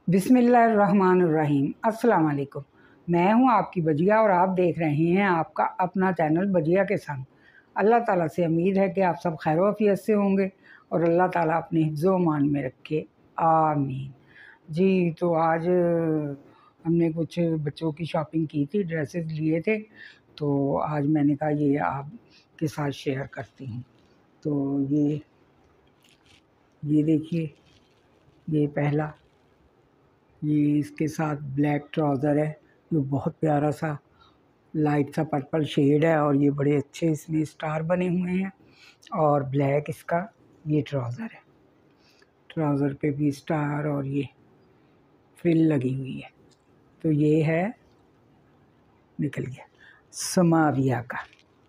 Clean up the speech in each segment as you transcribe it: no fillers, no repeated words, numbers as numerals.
बिस्मिल्लाहिर्रहमानिर्रहीम। अस्सलाम वालेकुम। मैं हूं आपकी बजिया और आप देख रहे हैं आपका अपना चैनल बजिया के संग। अल्लाह ताला से उम्मीद है कि आप सब खैर वफ़ियत से होंगे और अल्लाह ताला अपने हिफ्ज़ो मान में रखे, आमीन। जी, तो आज हमने कुछ बच्चों की शॉपिंग की थी, ड्रेसेस लिए थे, तो आज मैंने कहा ये आपके साथ शेयर करती हूँ। तो ये देखिए, ये पहला, ये इसके साथ ब्लैक ट्राउज़र है जो बहुत प्यारा सा लाइट सा पर्पल शेड है और ये बड़े अच्छे इसमें स्टार बने हुए हैं और ब्लैक इसका ये ट्राउज़र है। ट्राउज़र पे भी स्टार और ये फ्रिल लगी हुई है। तो ये है, निकल गया, समाविया का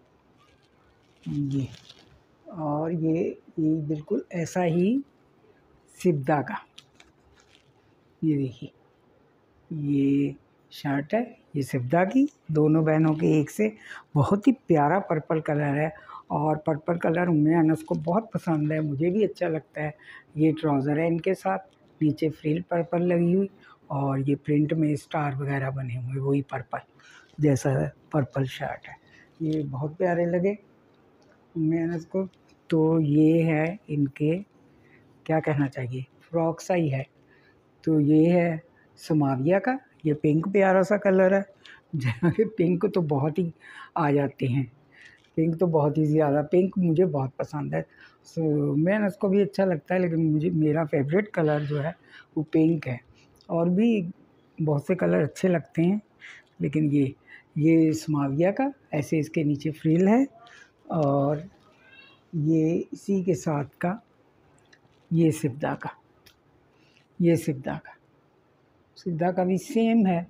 ये। और ये बिल्कुल ऐसा ही सिब्दा का, ये देखिए, ये शर्ट है, ये सिब्दा की, दोनों बहनों के एक से। बहुत ही प्यारा पर्पल कलर है और पर्पल कलर उम्मे अनस को बहुत पसंद है, मुझे भी अच्छा लगता है। ये ट्राउज़र है इनके साथ, नीचे फ्रिल पर्पल लगी हुई और ये प्रिंट में स्टार वगैरह बने हुए, वही पर्पल जैसा है, पर्पल शर्ट है। ये बहुत प्यारे लगे उम्मे अनस को। तो ये है इनके, क्या कहना चाहिए, फ्रॉक सा ही है। तो ये है समाविया का, ये पिंक प्यारा सा कलर है। जहाँ के पिंक तो बहुत ही आ जाते हैं, पिंक तो बहुत ही ज़्यादा, पिंक मुझे बहुत पसंद है। मैं उसको भी अच्छा लगता है, लेकिन मुझे मेरा फेवरेट कलर जो है वो पिंक है। और भी बहुत से कलर अच्छे लगते हैं, लेकिन ये समाविया का, ऐसे इसके नीचे फ्रिल है और ये इसी के साथ का ये सिब्दा का, ये सिब्दा का भी सेम है।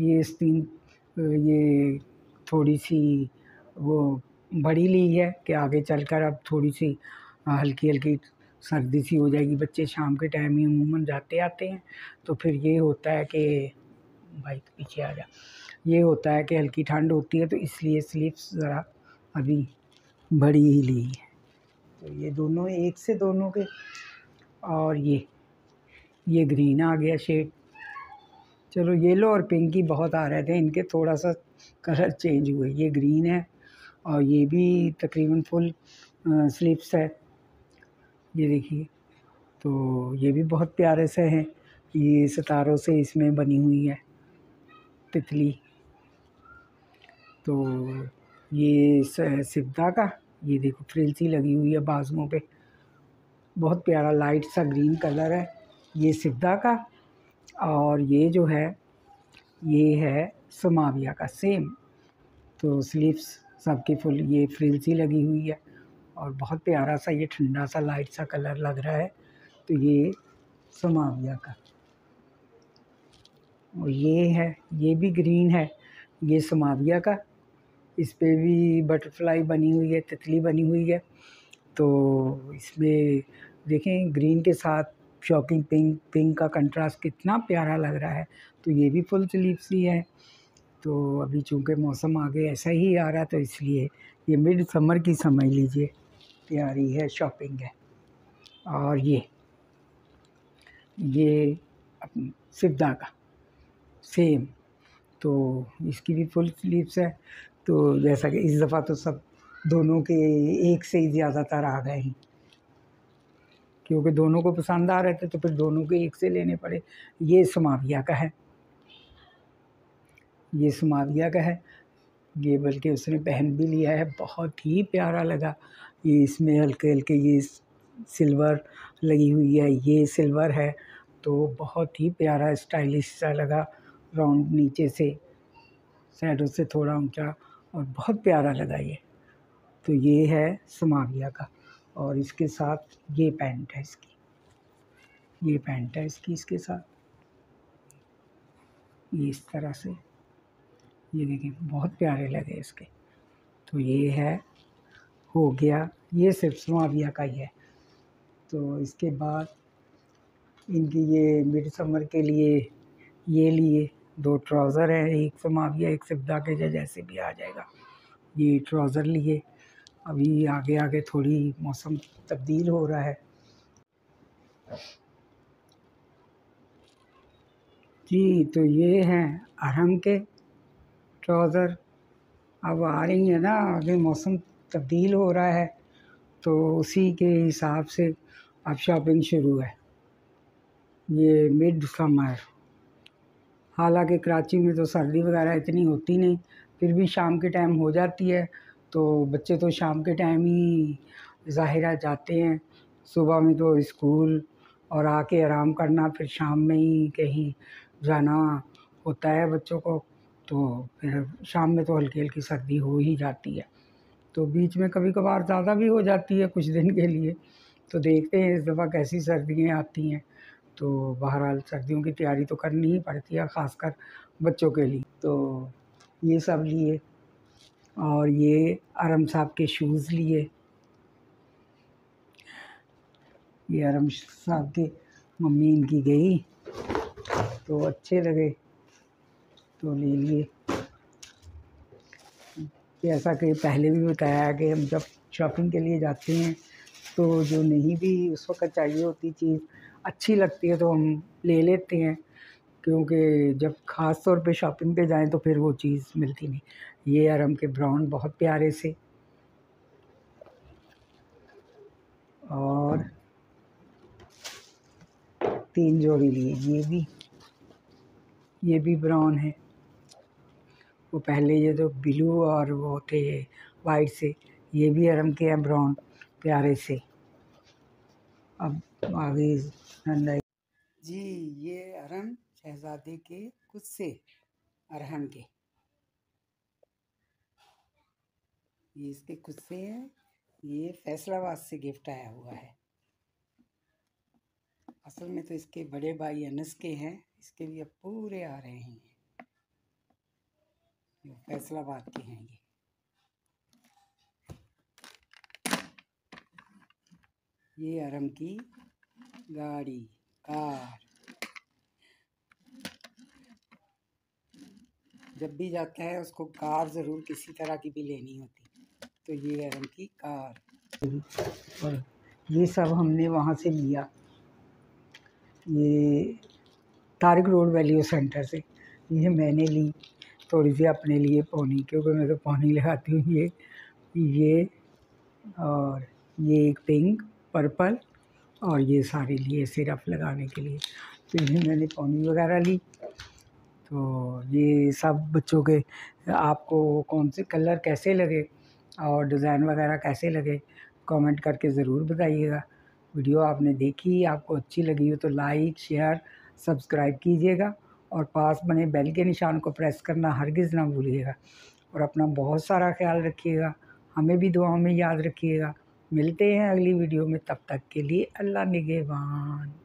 ये थोड़ी सी वो बड़ी ली है कि आगे चलकर अब थोड़ी सी हल्की हल्की सर्दी सी हो जाएगी। बच्चे शाम के टाइम ही अमूमन जाते आते हैं, तो फिर ये होता है कि भाई तो पीछे आ जा, ये होता है कि हल्की ठंड होती है, तो इसलिए स्लीव्स ज़रा अभी बड़ी ही ली है। तो ये दोनों एक से दोनों के। और ये ग्रीन आ गया शेड। चलो, येलो और पिंक ही बहुत आ रहे थे, इनके थोड़ा सा कलर चेंज हुए। ये ग्रीन है और ये भी तकरीबन फुल स्लीव्स है, ये देखिए। तो ये भी बहुत प्यारे से हैं, ये सितारों से इसमें बनी हुई है तितली। तो ये सिब्दा का, ये देखो फ्रिल सी लगी हुई है बाजुओं पे, बहुत प्यारा लाइट सा ग्रीन कलर है, ये सिब्दा का। और ये जो है ये है समाविया का, सेम। तो स्लीव्स सबकी फुल ये फ्रिल सी लगी हुई है और बहुत प्यारा सा ये ठंडा सा लाइट सा कलर लग रहा है। तो ये समाविया का। और ये है, ये भी ग्रीन है, ये समाविया का। इस पे भी बटरफ्लाई बनी हुई है, तितली बनी हुई है। तो इसमें देखें ग्रीन के साथ शॉकिंग पिंक का कंट्रास्ट कितना प्यारा लग रहा है। तो ये भी फुल स्लीव्स ही है। तो अभी चूँकि मौसम आगे ऐसा ही आ रहा है, तो इसलिए ये मिड समर की समझ लीजिए प्यारी है शॉपिंग है। और ये सिब्दा का सेम, तो इसकी भी फुल स्लीव्स है। तो जैसा कि इस दफ़ा तो सब दोनों के एक से ही ज़्यादातर आ गए हैं, क्योंकि दोनों को पसंद आ रहे थे, तो फिर दोनों के एक से लेने पड़े। ये समाविया का है, ये समाविया का है। ये बल्कि उसने पहन भी लिया है, बहुत ही प्यारा लगा। ये इसमें हल्के हल्के ये सिल्वर लगी हुई है, ये सिल्वर है, तो बहुत ही प्यारा स्टाइलिश सा लगा। राउंड नीचे से, साइडों से थोड़ा ऊंचा, और बहुत प्यारा लगा ये। तो ये है समाविया का। और इसके साथ ये पैंट है इसकी, ये पैंट है इसकी, इसके साथ ये इस तरह से, ये देखिए बहुत प्यारे लगे इसके। तो ये है, हो गया, ये सिर्फ समाविया का ही है। तो इसके बाद इनकी ये मिड समर के लिए ये लिए दो ट्राउज़र हैं, एक समाविया एक सिब्दा के, जैसे भी आ जाएगा। ये ट्राउज़र लिए। अभी आगे आगे थोड़ी मौसम तब्दील हो रहा है, जी, तो ये हैं अरहम के ट्राउज़र। अब आ रही है ना, आगे मौसम तब्दील हो रहा है तो उसी के हिसाब से अब शॉपिंग शुरू है। ये मिड समर, हालांकि कराची में तो सर्दी वगैरह इतनी होती नहीं, फिर भी शाम के टाइम हो जाती है। तो बच्चे तो शाम के टाइम ही ज़ाहिरा जाते हैं, सुबह में तो स्कूल और आके आराम करना, फिर शाम में ही कहीं जाना होता है बच्चों को। तो फिर शाम में तो हल्की हल्की सर्दी हो ही जाती है, तो बीच में कभी कभार ज़्यादा भी हो जाती है कुछ दिन के लिए। तो देखते हैं इस दफ़ा कैसी सर्दियाँ आती हैं। तो बहरहाल सर्दियों की तैयारी तो करनी ही पड़ती है, ख़ासकर बच्चों के लिए। तो ये सब लिए, और ये अरम साहब के शूज़ लिए। ये अरम साहब के मम्मी इनकी गई तो अच्छे लगे तो ले लिए। जैसा कि पहले भी बताया कि हम जब शॉपिंग के लिए जाते हैं तो जो नहीं भी उस वक़्त चाहिए होती चीज़ अच्छी लगती है तो हम ले लेते हैं, क्योंकि जब ख़ास तौर पे शॉपिंग पे जाएं तो फिर वो चीज़ मिलती नहीं। ये अरम के ब्राउन बहुत प्यारे से, और 3 जोड़ी लिए। ये भी ब्राउन है। वो पहले ये तो ब्लू और वो थे वाइट से, ये भी अरम के हैं ब्राउन प्यारे से। अब आगे ठंडा जी, ये अरम शहजादे के कुत्से अरहन के, ये इसके कुत्से हैं। ये फैसलाबाद से गिफ्ट आया हुआ है। असल में तो इसके बड़े भाई अनस के हैं, इसके भी अब पूरे आ रहे हैं। ये फैसलाबाद के हैं। ये अरम की गाड़ी, कार, जब भी जाता है उसको कार ज़रूर किसी तरह की भी लेनी होती, तो ये अरम की कार। और ये सब हमने वहाँ से लिया, ये तारिक रोड वैल्यू सेंटर से। ये मैंने ली थोड़ी सी अपने लिए पौनी, क्योंकि मैं तो पौनी लगाती हूँ। ये और ये एक पिंक, पर्पल, और ये सारे लिए सिरप लगाने के लिए। तो ये मैंने पौनी वगैरह ली। तो ये सब बच्चों के, आपको कौन से कलर कैसे लगे और डिज़ाइन वगैरह कैसे लगे कमेंट करके ज़रूर बताइएगा। वीडियो आपने देखी, आपको अच्छी लगी हो तो लाइक, शेयर, सब्सक्राइब कीजिएगा, और पास बने बेल के निशान को प्रेस करना हरगिज़ ना भूलिएगा। और अपना बहुत सारा ख्याल रखिएगा, हमें भी दुआओं में याद रखिएगा। मिलते हैं अगली वीडियो में, तब तक के लिए अल्लाह निगहबान।